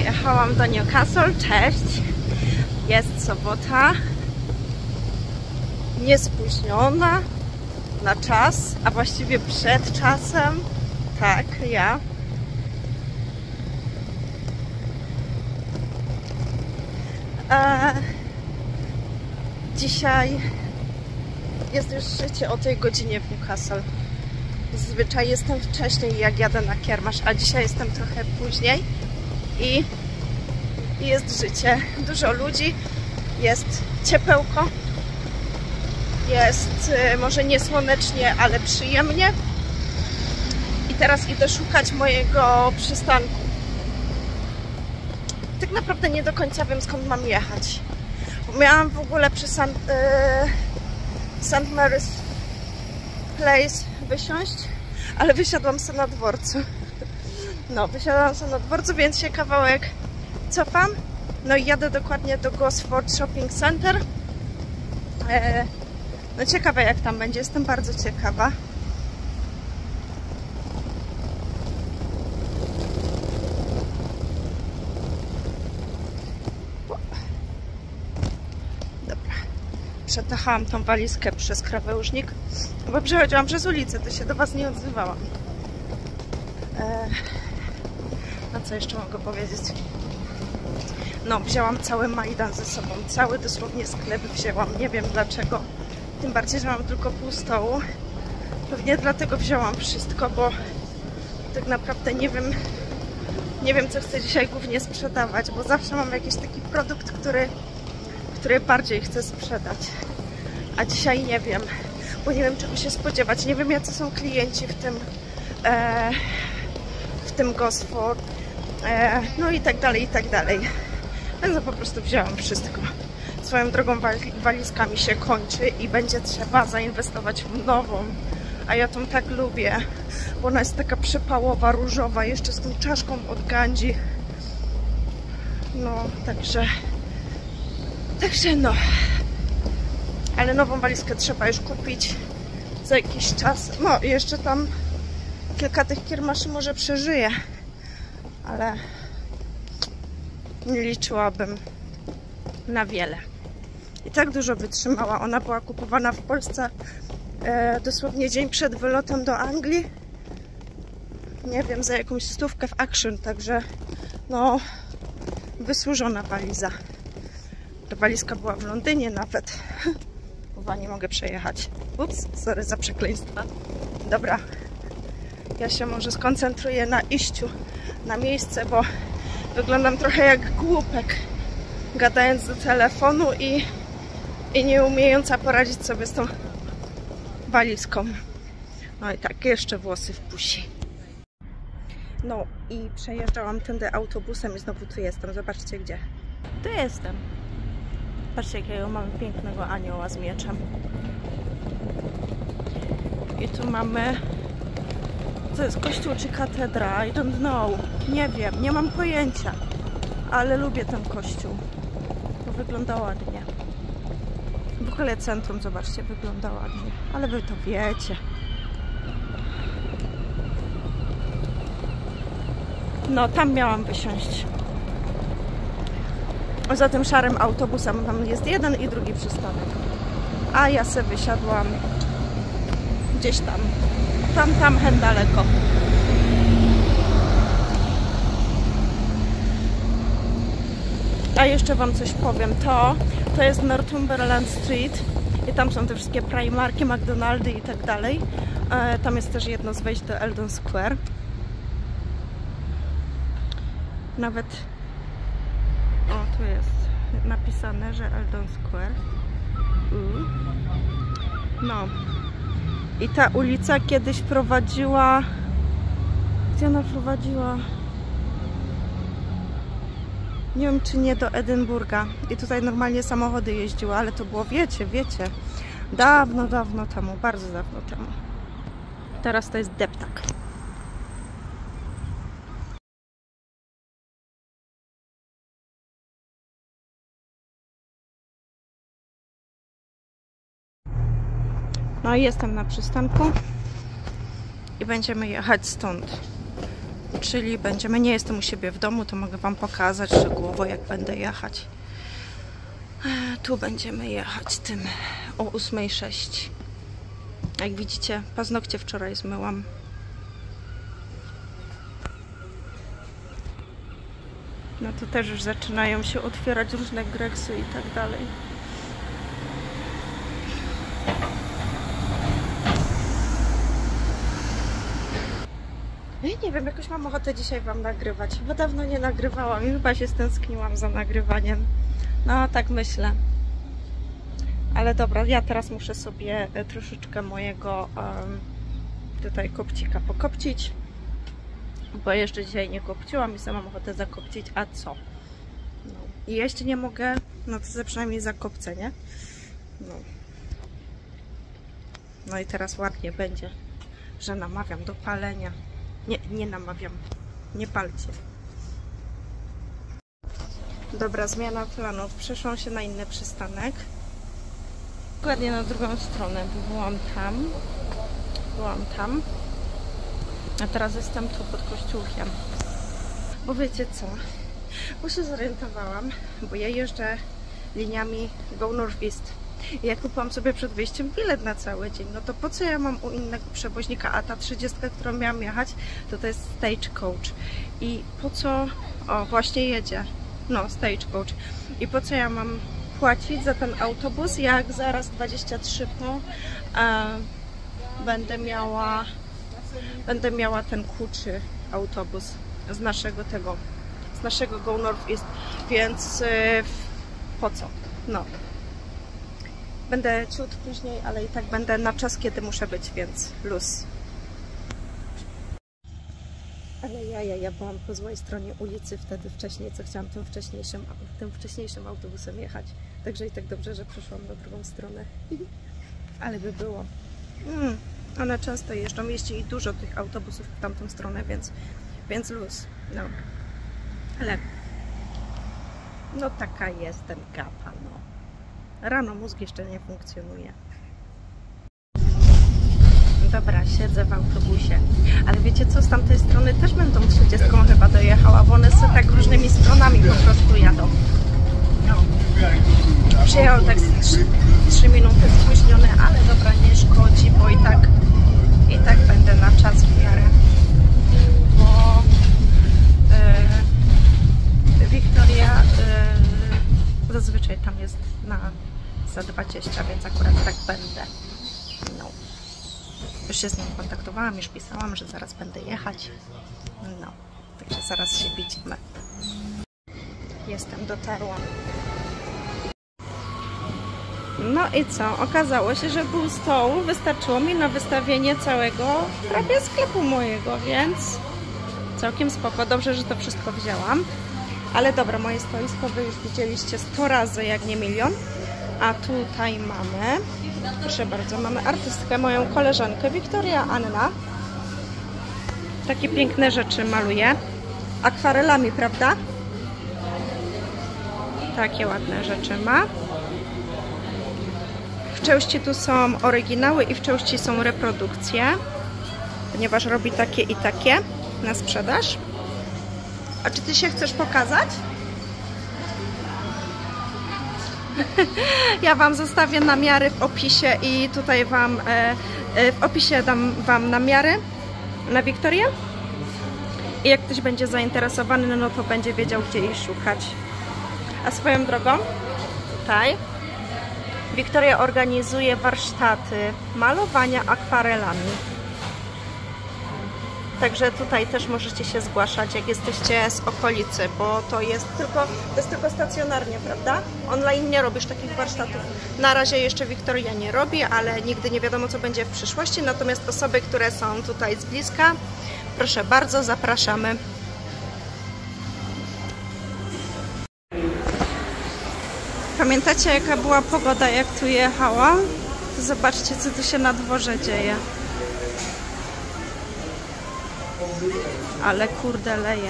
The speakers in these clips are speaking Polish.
Przyjechałam do Newcastle, cześć. Jest sobota. Niespóźniona na czas, a właściwie przed czasem. Tak, ja. Dzisiaj jest już życie o tej godzinie w Newcastle. Zazwyczaj jestem wcześniej, jak jadę na kiermasz, a dzisiaj jestem trochę później i jest życie. Dużo ludzi, jest ciepełko, jest może nie słonecznie, ale przyjemnie. I teraz idę szukać mojego przystanku. Tak naprawdę nie do końca wiem, skąd mam jechać. Miałam w ogóle przy St. Mary's Place wysiąść, ale wysiadłam sobie na dworcu. No, wysiadłam sobie na dworcu, więc się kawałek cofam. No i jadę dokładnie do Gosford Shopping Center. No ciekawe, jak tam będzie, jestem bardzo ciekawa. Dobra, przetachałam tą walizkę przez krawężnik, bo przechodziłam przez ulicę, to się do Was nie odzywałam. A co jeszcze mogę powiedzieć? No, wzięłam cały Majdan ze sobą, cały dosłownie sklep wzięłam, nie wiem dlaczego. Tym bardziej, że mam tylko pół stołu. Pewnie dlatego wzięłam wszystko, bo tak naprawdę nie wiem co chcę dzisiaj głównie sprzedawać, bo zawsze mam jakiś taki produkt, który bardziej chcę sprzedać. A dzisiaj nie wiem, bo nie wiem czego się spodziewać, nie wiem jacy są klienci w tym Gosford, no i tak dalej, i tak dalej. Więc po prostu wzięłam wszystko. Swoją drogą walizka mi się kończy i będzie trzeba zainwestować w nową. A ja tą tak lubię, bo ona jest taka przypałowa, różowa, jeszcze z tą czaszką od Gandhi. No, także no. Ale nową walizkę trzeba już kupić za jakiś czas. No, jeszcze tam kilka tych kiermaszy może przeżyję, ale nie liczyłabym na wiele. I tak dużo wytrzymała. Ona była kupowana w Polsce dosłownie dzień przed wylotem do Anglii. Nie wiem, za jakąś stówkę w Action, także no wysłużona waliza. Ta walizka była w Londynie nawet. Chyba nie mogę przejechać. Ups, sorry za przekleństwa. Dobra, ja się może skoncentruję na iściu na miejsce, bo wyglądam trochę jak głupek, gadając do telefonu i nie umiejąca poradzić sobie z tą walizką. No i tak, jeszcze włosy w pusi. No i przejeżdżałam tędy autobusem i znowu tu jestem. Zobaczcie gdzie. Tu jestem. Patrzcie, jakiego mamy pięknego anioła z mieczem. I tu mamy... To jest kościół czy katedra? I don't know. Nie wiem, nie mam pojęcia. Ale lubię ten kościół. To wygląda ładnie. W ogóle centrum, zobaczcie, wygląda ładnie. Ale wy to wiecie. No, tam miałam wysiąść. Za tym szarym autobusem. Tam jest jeden i drugi przystanek. A ja se wysiadłam gdzieś tam. Tam hen daleko. A jeszcze wam coś powiem. To jest Northumberland Street i tam są te wszystkie Primarki, McDonaldy i tak dalej. Tam jest też jedno z wejść do Eldon Square. Nawet tu jest napisane, że Eldon Square. No. I ta ulica kiedyś prowadziła... Gdzie ona prowadziła? Nie wiem, czy nie do Edynburga. I tutaj normalnie samochody jeździły, ale to było, wiecie, dawno temu, bardzo dawno temu. Teraz to jest deptak. No i jestem na przystanku i będziemy jechać stąd. Czyli będziemy, nie jestem u siebie w domu, to mogę Wam pokazać szczegółowo, jak będę jechać. Tu będziemy jechać tym o 8:06. Jak widzicie, paznokcie wczoraj zmyłam. No to też już zaczynają się otwierać różne greksy i tak dalej. Ja nie wiem, jakoś mam ochotę dzisiaj Wam nagrywać, bo dawno nie nagrywałam i chyba się stęskniłam za nagrywaniem. No, tak myślę. Ale dobra, ja teraz muszę sobie troszeczkę mojego tutaj kopcika pokopcić, bo jeszcze dzisiaj nie kopciłam i sama mam ochotę zakopcić, a co? No. I jeśli nie mogę, no to przynajmniej zakopcę, nie? No. No i teraz ładnie będzie, że namawiam do palenia. Nie namawiam, nie palcie. Dobra, zmiana planów. Przeszłam się na inny przystanek. Dokładnie na drugą stronę, bo byłam tam. A teraz jestem tu pod kościółkiem. Bo wiecie co? Bo się zorientowałam, bo ja jeżdżę liniami Go North East. I jak kupiłam sobie przed wyjściem bilet na cały dzień, no to po co ja mam u innego przewoźnika, a ta 30, którą miałam jechać, to jest Stagecoach. I po co... O, właśnie jedzie. No, Stagecoach. I po co ja mam płacić za ten autobus, jak zaraz 23 po będę miała ten kurczy autobus z naszego Go North East, więc po co? No. Będę ciut później, ale i tak będę na czas, kiedy muszę być, więc luz. Ale ja byłam po złej stronie ulicy wtedy wcześniej, co chciałam tym wcześniejszym autobusem jechać. Także i tak dobrze, że przeszłam na drugą stronę. Ale by było. One często jeżdżą, jeździ dużo tych autobusów w tamtą stronę, więc luz. No. Ale no taka jestem gapa, no. Rano mózg jeszcze nie funkcjonuje. Dobra, siedzę w autobusie. Ale wiecie co, z tamtej strony też będą 30 chyba dojechała, bo one sobie tak różnymi stronami po prostu jadą. No. Przyjechał tak 3 minuty spóźniony, ale dobra, nie szkodzi, bo i tak będę na czas w miarę. Bo Wiktoria zazwyczaj tam jest za 20, więc akurat tak będę. No. Już się z nią kontaktowałam, już pisałam, że zaraz będę jechać. No, także zaraz się widzimy. dotarłam. No i co? Okazało się, że pół stołu wystarczyło mi na wystawienie całego prawie sklepu mojego, więc całkiem spoko. Dobrze, że to wszystko wzięłam. Ale dobra, moje stoisko wy już widzieliście 100 razy, jak nie milion. A tutaj mamy, proszę bardzo, mamy artystkę, moją koleżankę Wiktoria Anna. Takie piękne rzeczy maluje. Akwarelami, prawda? Takie ładne rzeczy ma. W części tu są oryginały i w części są reprodukcje, ponieważ robi takie i takie na sprzedaż. A czy ty się chcesz pokazać? Ja wam zostawię namiary w opisie i tutaj wam w opisie dam wam namiary na Wiktorię. I jak ktoś będzie zainteresowany, no to będzie wiedział, gdzie jej szukać. A swoją drogą, tutaj Wiktoria organizuje warsztaty malowania akwarelami. Także tutaj też możecie się zgłaszać, jak jesteście z okolicy, bo to jest tylko stacjonarnie, prawda? Online nie robisz takich warsztatów. Na razie jeszcze Wiktoria nie robi, ale nigdy nie wiadomo, co będzie w przyszłości. Natomiast osoby, które są tutaj z bliska, proszę bardzo, zapraszamy. Pamiętacie, jaka była pogoda, jak tu jechałam? Zobaczcie, co tu się na dworze dzieje. Ale kurde leje.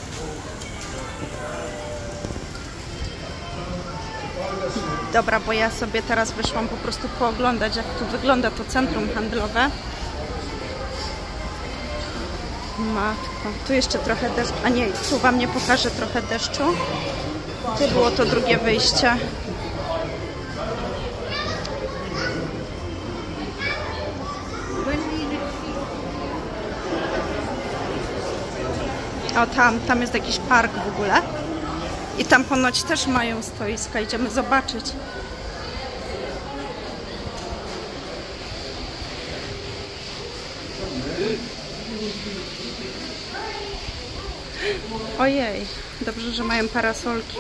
Dobra, bo ja sobie teraz wyszłam po prostu pooglądać, jak tu wygląda to centrum handlowe. Matko, tu jeszcze trochę deszczu, a nie, tu wam nie pokażę trochę deszczu. Tu było to drugie wyjście. O, tam jest jakiś park w ogóle. I tam ponoć też mają stoiska. Idziemy zobaczyć. Ojej, dobrze, że mają parasolki.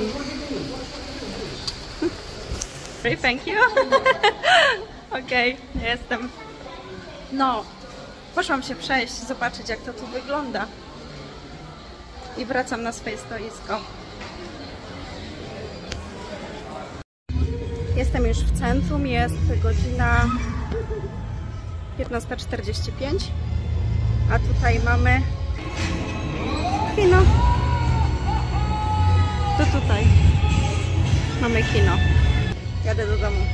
Thank you. Okej, jestem. No, poszłam się przejść, zobaczyć, jak to tu wygląda. I wracam na swoje stoisko. Jestem już w centrum, jest godzina 15:45, a tutaj mamy kino. To tutaj mamy kino. Jadę do domu.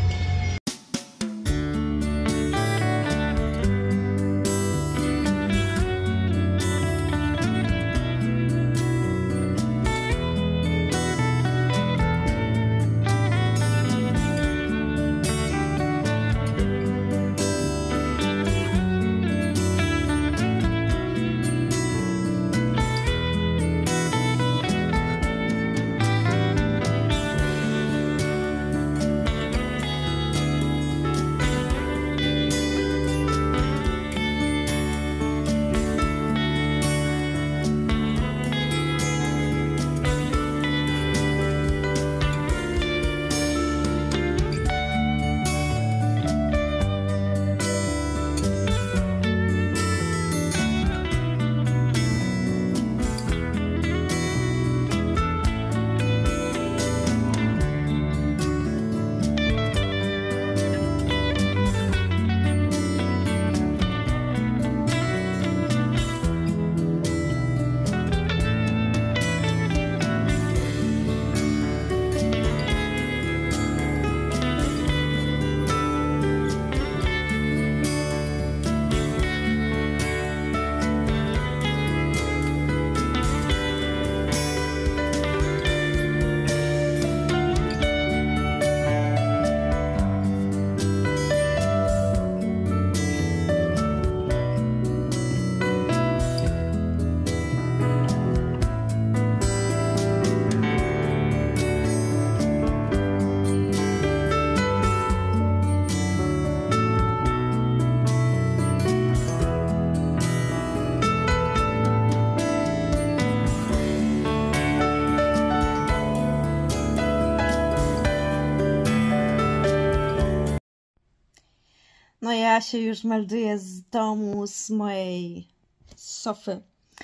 No ja się już melduję z domu, z mojej sofy.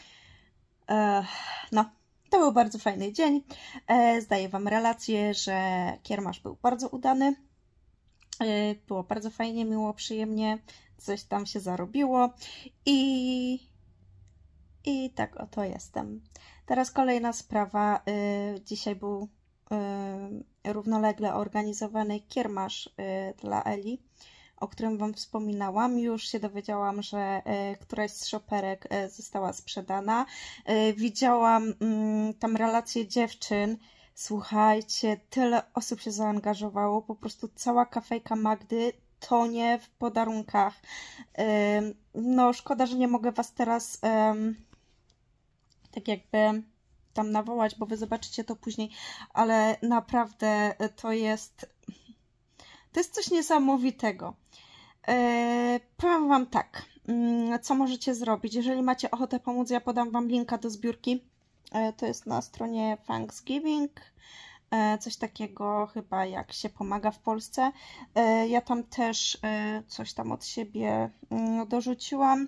No, to był bardzo fajny dzień. Zdaję wam relację, że kiermasz był bardzo udany. Było bardzo fajnie, miło, przyjemnie. Coś tam się zarobiło. I tak oto jestem. Teraz kolejna sprawa. Dzisiaj był równolegle organizowany kiermasz dla Eli, o którym wam wspominałam. Już się dowiedziałam, że któraś z szoperek została sprzedana. Widziałam tam relacje dziewczyn. Słuchajcie, tyle osób się zaangażowało. Po prostu cała kafejka Magdy tonie w podarunkach. No szkoda, że nie mogę was teraz tak jakby tam nawołać, bo wy zobaczycie to później, ale naprawdę to jest coś niesamowitego. Powiem wam tak, co możecie zrobić. Jeżeli macie ochotę pomóc, ja podam wam linka do zbiórki. To jest na stronie Thanksgiving. Coś takiego chyba jak się pomaga w Polsce. Ja tam też coś tam od siebie dorzuciłam.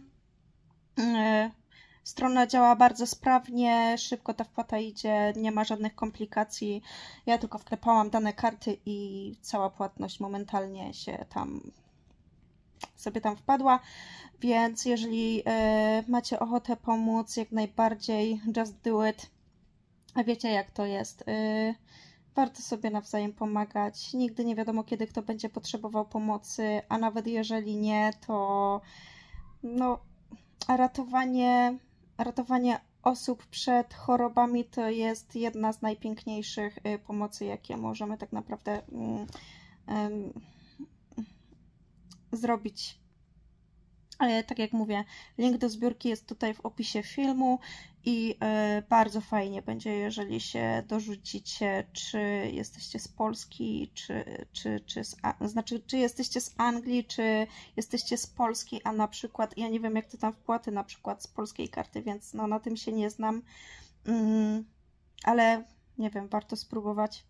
Strona działa bardzo sprawnie, szybko ta wpłata idzie, nie ma żadnych komplikacji. Ja tylko wklepałam dane karty i cała płatność momentalnie się sobie tam wpadła. Więc jeżeli macie ochotę pomóc, jak najbardziej just do it. A wiecie jak to jest. Warto sobie nawzajem pomagać. Nigdy nie wiadomo, kiedy kto będzie potrzebował pomocy, a nawet jeżeli nie, to no, ratowanie ratowanie osób przed chorobami to jest jedna z najpiękniejszych pomocy, jakie możemy tak naprawdę zrobić. Ale tak jak mówię, link do zbiórki jest tutaj w opisie filmu i bardzo fajnie będzie, jeżeli się dorzucicie, czy jesteście z Polski, czy jesteście z Anglii, czy jesteście z Polski, a na przykład, ja nie wiem jak to tam wpłaty na przykład z polskiej karty, więc no na tym się nie znam, ale nie wiem, warto spróbować.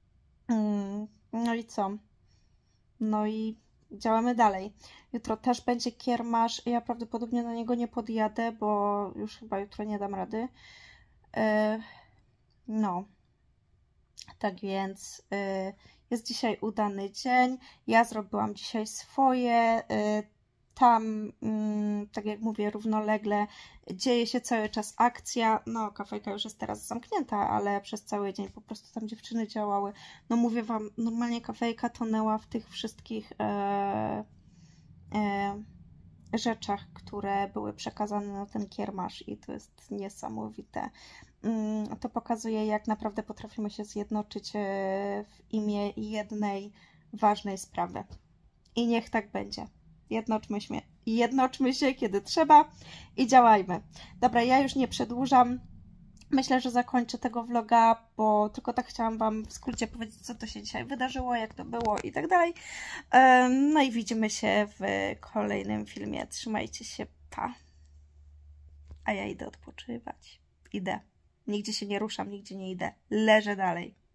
No i co? No i działamy dalej. Jutro też będzie kiermasz. Ja prawdopodobnie na niego nie podjadę, bo już chyba jutro nie dam rady. No. Tak więc jest dzisiaj udany dzień. Ja zrobiłam dzisiaj swoje. Tam, tak jak mówię, równolegle dzieje się cały czas akcja. No, kafejka już jest teraz zamknięta, ale przez cały dzień po prostu tam dziewczyny działały. No mówię wam, normalnie kafejka tonęła w tych wszystkich rzeczach, które były przekazane na ten kiermasz i to jest niesamowite. To pokazuje, jak naprawdę potrafimy się zjednoczyć w imię jednej ważnej sprawy. I niech tak będzie. Jednoczmy się, kiedy trzeba i działajmy. Dobra, ja już nie przedłużam. Myślę, że zakończę tego vloga, bo tylko tak chciałam wam w skrócie powiedzieć, co to się dzisiaj wydarzyło, jak to było i tak dalej. No i widzimy się w kolejnym filmie. Trzymajcie się, pa. A ja idę odpoczywać. Idę. Nigdzie się nie ruszam, nigdzie nie idę. Leżę dalej.